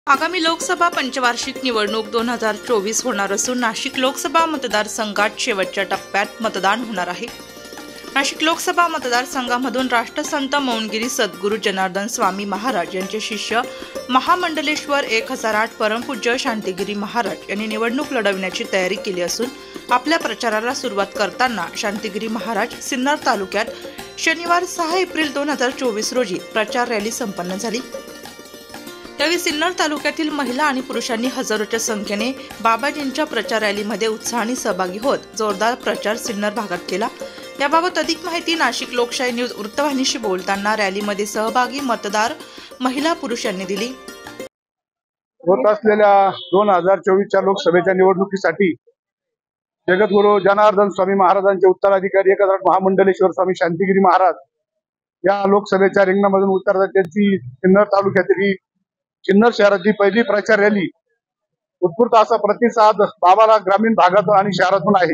आगामी लोकसभा पंचवार्षिक निवडणूक 2024 होणार असून नाशिक लोकसभा मतदारसंघात शेवटच्या टप्प्यात मतदान होणार आहे। नाशिक लोकसभा मतदारसंघामधून राष्ट्रसंत मौनगिरी सद्गुरू जनार्दन स्वामी महाराज यांचे शिष्य महामंडलेश्वर 1008 परमपूज्य शांतिगिरी महाराज यांनी निवडणूक लढवण्याची तयारी केली असून आपल्या प्रचाराला सुरुवात करताना शांतिगिरी महाराज सिन्नर तालुक्यात शनिवार 6 एप्रिल 2024 रोजी प्रचार रॅली संपन्न झाली। त्यावेळी सिन्नर तालुक्यातील महिला आणि पुरुषांनी हजारोच्या संख्येने बाबाजींच्या प्रचार रॅलीमध्ये उत्साहाने सहभागी होत जोरदार प्रचार सिन्नर भागात केला। याबाबत अधिक माहिती नाशिक लोकशाही न्यूज वृत्तवाहिनीशी बोलताना रॅलीमध्ये सहभागी मतदार महिला पुरुष यांनी दिली। होत असलेल्या 2024च्या लोकसभेच्या निवडणुकीसाठी जगद्गुरू जनार्दन स्वामी महाराजांचे उत्तराधिकारी 1008 महामंडलेश्वर स्वामी शांतिगिरी महाराज या लोकसभेच्या रिंगणामधून उतरतात। त्यांची सिन्नर तालुक्यातील ही सिन्नर शहराची पहिली प्रचार रॅली उत्स्फूर्त असा प्रतिसाद बाबाला ग्रामीण भागातून आणि शहरातून आहे।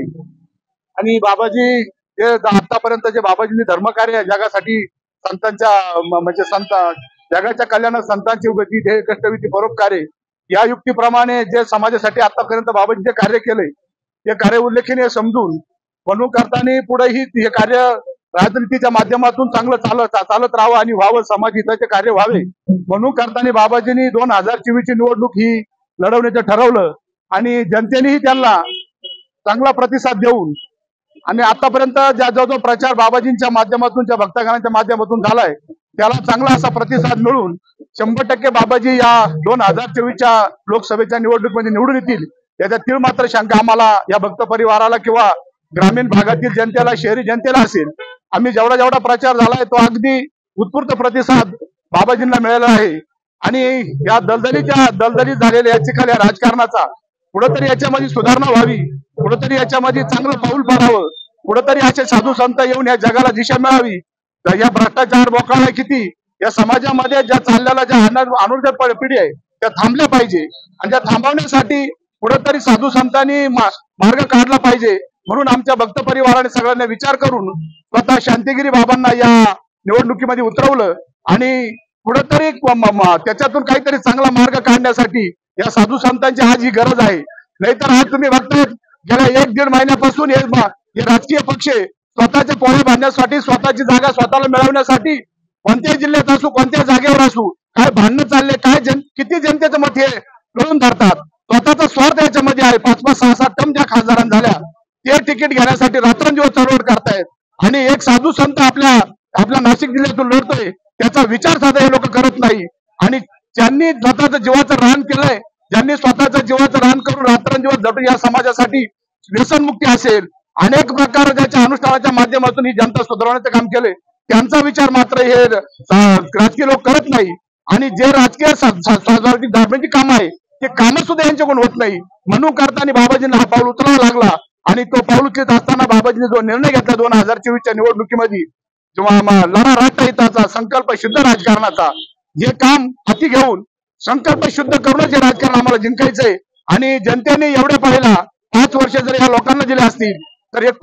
आणि बाबाजी हे आतापर्यंत जे बाबाजींनी धर्मकार्य जगासाठी संतांच्या म्हणजे संत जगाच्या कल्याणात संतांची उगती ध्येय कष्टविधी परोपकार्य या युक्तीप्रमाणे जे समाजासाठी आतापर्यंत बाबाजींचे कार्य केले ते कार्य उल्लेखनीय समजून म्हणून करताना पुढेही हे कार्य राजनीतीच्या माध्यमातून चांगलं चालत राहावं आणि व्हावं, समाज हिताचे कार्य व्हावे म्हणून करताना बाबाजींनी 2024 ची निवडणूक ही लढवण्याचं ठरवलं आणि जनतेनेही त्यांना चांगला प्रतिसाद देऊन आणि आतापर्यंत जो प्रचार बाबाजींच्या माध्यमातून ज्या भक्तगणांच्या माध्यमातून झालाय त्याला चांगला असा प्रतिसाद मिळून 100% बाबाजी या 2024च्या लोकसभेच्या निवडणुकीमध्ये निवडून येतील याचा तीळ मात्र शंका आम्हाला या भक्त परिवाराला किंवा ग्रामीण भागातील जनतेला, शहरी जनतेला असेल। आम्ही जेवढा प्रचार झालाय तो अगदी उत्स्फूर्त प्रतिसाद बाबाजींना मिळाला आहे आणि या दलदलीत झालेल्या या चिखल या राजकारणाचा कुठेतरी याच्यामध्ये सुधारणा व्हावी, कुठेतरी याच्यामध्ये चांगलं पाऊल पडावं, कुठेतरी असे साधू संत येऊन या जगाला दिशा मिळावी। या भ्रष्टाचार बोकाळा किती या समाजामध्ये ज्या चाललेल्या ज्या अनुर्ध पिढी आहे त्या थांबल्या पाहिजे आणि त्या थांबवण्यासाठी कुठेतरी साधू संतांनी मार्ग काढला पाहिजे। म्हणून आमच्या भक्त परिवाराने सगळ्यांना विचार करून स्वतः शांतिगिरी बाबांना या निवडणुकीमध्ये उतरवलं आणि कुठेतरी त्याच्यातून काहीतरी चांगला मार्ग काढण्यासाठी या साधू संतांची आज ही गरज आहे। नाहीतर आज तुम्ही बघताय गेल्या 1-1.5 महिन्यापासून हे राजकीय पक्ष स्वतःच्या पोळे बांधण्यासाठी, स्वतःची जागा स्वतःला मिळवण्यासाठी कोणत्याही जिल्ह्यात असू, कोणत्या जागेवर असू काय भांडणं चालले, किती जनतेचं मत हे लढून धरतात। स्वतःचा स्वार्थ याच्यामध्ये आहे। 5-5, 6-6 टर्म ज्या खासदारांना झाल्या ते तिकीट घेण्यासाठी रात्रंदिवस चळवळ करतायत आणि एक साधू संत आपल्या नाशिक जिल्ह्यातून लढतोय त्याचा विचार साधा हे लोक करत नाही। आणि ज्यांनी स्वतःचं जीवाचं रान केलंय, ज्यांनी स्वतःचं जीवाचं रान करून रात्रंदिवस झटून या समाजासाठी व्यसनमुक्ती असेल अनेक प्रकार ज्याच्या अनुष्ठानाच्या माध्यमातून ही जनता सुधारण्याचं काम केलंय त्यांचा विचार मात्र हे राजकीय लोक करत नाही। आणि जे राजकीय सार्वजनिक धार्मिक काम आहे ते काम सुद्धा यांच्याकडून होत नाही। म्हणून करताना बाबाजींना हा पाऊल उचलावा लागला आणि तो पाऊल उचलत असताना बाबाजींनी जो निर्णय घेतला 2024च्या निवडणुकीमध्ये जेव्हा लढा राष्ट्रहिताचा, संकल्प शुद्ध राजकारणाचा, जे काम हाती घेऊन संकल्प शुद्ध करूनच हे राजकारण आम्हाला जिंकायचंय। आणि जनतेने एवढ्या पाहिला 5 वर्ष जर या लोकांना दिले असतील तर एक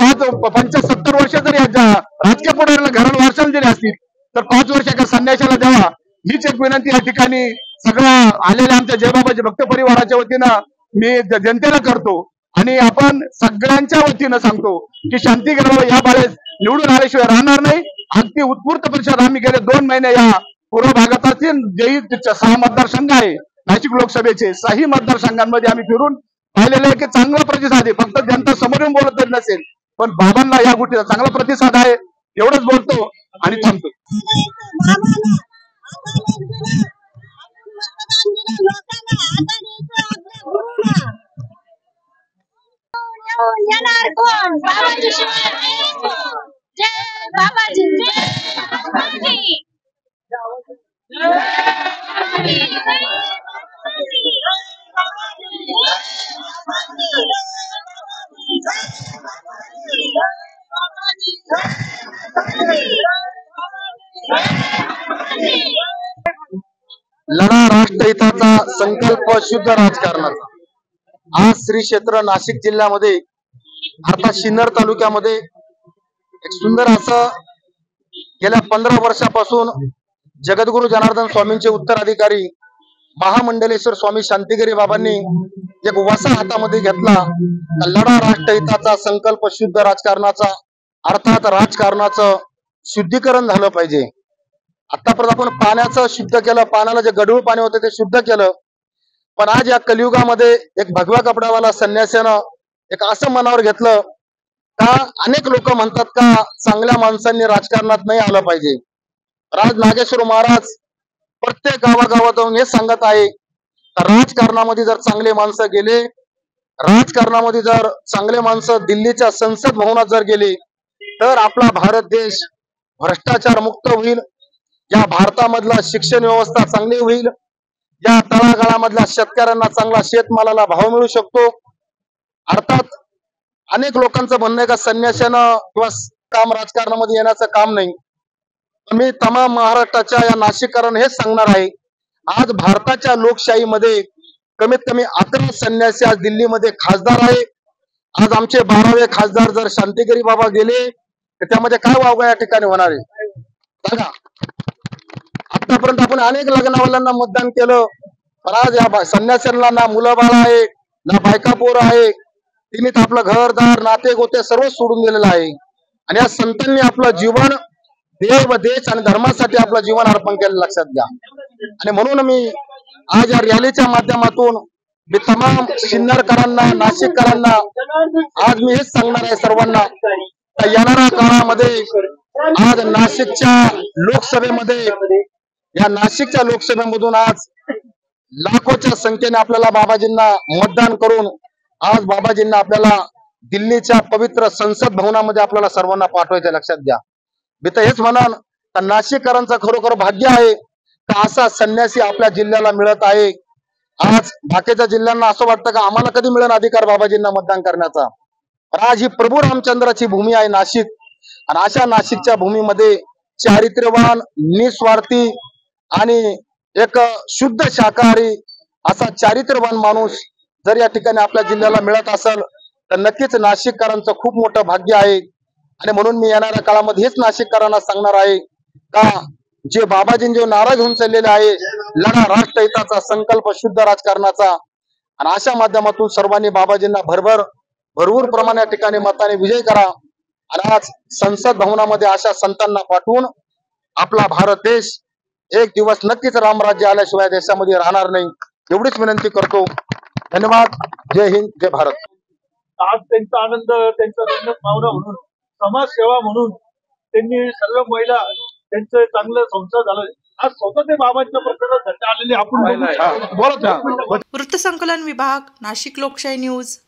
75 वर्ष जर या राजकीय पुढाऱ्याला घराला वारसाला दिले असतील तर 5 वर्ष एका संन्याशाला द्यावा हीच एक विनंती या ठिकाणी सगळ्या आलेल्या आमच्या जयबाबाजी भक्त परिवाराच्या वतीनं मी जनतेला करतो। आणि आपण सगळ्यांच्या वतीनं सांगतो की शांतिगिरी या बाळेस निवडून आल्याशिवाय राहणार नाही। अगदी उत्स्फूर्त परिषद आम्ही गेले 2 महिने या पूर्व भागातील जे 6 मतदारसंघ आहे नाशिक लोकसभेचे 6 मतदारसंघांमध्ये आम्ही फिरून पाहिलेलं आहे की चांगला प्रतिसाद आहे। फक्त जनता समोर येऊन बोलत तरी नसेल पण बाबांना या गोष्टीचा चांगला प्रतिसाद आहे। एवढंच बोलतो आणि थांबतो। येणार कोण बाबाजी शिवाय जय बाबाजी, जय बाबाजी, लढा राष्ट्रहिताचा, संकल्प शुद्ध राजकारणाचा। आज श्री क्षेत्र नाशिक जिल्ह्यामध्ये अर्थात सिन्नर तालुक्यामध्ये एक सुंदर असं गेल्या 15 वर्षापासून जगद्गुरू जनार्दन स्वामींचे उत्तराधिकारी महामंडलेश्वर स्वामी शांतिगिरी बाबांनी एक वसा हातामध्ये घेतला, लढा राष्ट्रहिताचा, संकल्प शुद्ध राजकारणाचा, अर्थात राजकारणाचं शुद्धीकरण झालं पाहिजे. आतापर्यंत आपण पाण्याचं शुद्ध केलं, पाण्याला जे गढूळ पाणी होतं ते शुद्ध केलं, पण आज या कलियुगामध्ये एक भगव्या कपड्यावाला संन्यासानं एक असं मनावर घेतलं का अनेक लोक म्हणतात का चांगल्या माणसांनी राजकारणात नाही आलं पाहिजे. राज नागेश्वर महाराज प्रत्येक गावागावात जाऊन हे सांगत आहे, राजकारणामध्ये जर चांगले माणसं गेले, राजकारणामध्ये जर चांगले माणसं दिल्लीच्या संसद भवनात जर गेले तर आपला भारत देश भ्रष्टाचार मुक्त होईल, या भारतामधला शिक्षण व्यवस्था चांगली होईल, या तळागाळामधल्या शेतकऱ्यांना चांगला शेतमालाला भाव मिळू शकतो. अर्थात अनेक लोकांचं म्हणणं आहे का संन्याशानं किंवा काम राजकारणामध्ये येण्याचं काम नाही. मी तमाम महाराष्ट्राच्या या नाशिककरांना हेच सांगणार आहे, आज भारताच्या लोकशाहीमध्ये कमीत कमी 11 संन्यासी आज दिल्लीमध्ये खासदार आहे. आज आमचे 12वे खासदार जर शांतिगिरी बाबा गेले तर त्यामध्ये काय वावगा या ठिकाणी होणार आहे बघा. आतापर्यंत आपण अनेक लग्नावाल्यांना मतदान केलं, पण आज या संन्याशांना ना मुलं बाळ आहे ना बायका पोर आहे, तिने आपलं घरदार नाते गोते सर्व सोडून दिलेलं आहे. आणि या संतांनी आपलं जीवन देव देश आणि धर्मासाठी आपलं जीवन अर्पण केलं, लक्षात घ्या. आणि म्हणून मी आज या रॅलीच्या माध्यमातून मी तमाम सिन्नरकरांना, नाशिककरांना आज मी हेच सांगणार आहे सर्वांना, येणाऱ्या काळामध्ये आज नाशिकच्या लोकसभेमध्ये, या नाशिकच्या लोकसभेमधून आज लाखोच्या संख्येने आपल्याला बाबाजींना मतदान करून आज बाबाजींना आपल्याला दिल्लीच्या पवित्र संसद भवनामध्ये आपल्याला सर्वांना पाठवायचं, लक्षात घ्या. मी तर हेच म्हणाल तर नाशिककरांचं खरोखर भाग्य आहे का असा संन्यासी आपल्या जिल्ह्याला मिळत आहे. आज बाकीच्या जिल्ह्यांना असं वाटतं का आम्हाला कधी मिळेल अधिकार बाबाजींना मतदान करण्याचा. आज ही प्रभू रामचंद्राची भूमी आहे नाशिक, आणि अशा नाशिकच्या भूमीमध्ये चारित्र्यवान, निस्वार्थी आणि एक शुद्ध शाकाहारी असा चारित्र्यवान माणूस जर या ठिकाणी आपल्या जिल्ह्याला मिळत असेल तर नक्कीच नाशिककरांचं खूप मोठं भाग्य आहे. आणि म्हणून मी येणाऱ्या काळामध्ये हेच नाशिककरांना सांगणार आहे का जे बाबाजींनी जो नारा घेऊन चाललेले आहे, लढा राष्ट्रहिताचा, संकल्प शुद्ध राजकारणाचा, आणि अशा माध्यमातून सर्वांनी बाबाजींना भरपूर प्रमाणे या ठिकाणी मताने विजय करा. आणि आज संसद भवनामध्ये अशा संतांना पाठवून आपला भारत देश एक दिवस नक्कीच रामराज्य आल्याशिवाय देशामध्ये राहणार नाही, एवढीच विनंती करतो. धन्यवाद. जय हिंद, जय भारत. आज त्यांचा आनंद, त्यांचा रंगत भावना म्हणून, समाजसेवा म्हणून त्यांनी सर्व महिला त्यांचं चांगलं संसार झालं. आज स्वतः ते बाबांच्या प्रकरणात आलेले आपण बोलत. वृत्तसंकलन विभाग, नाशिक लोकशाही न्यूज.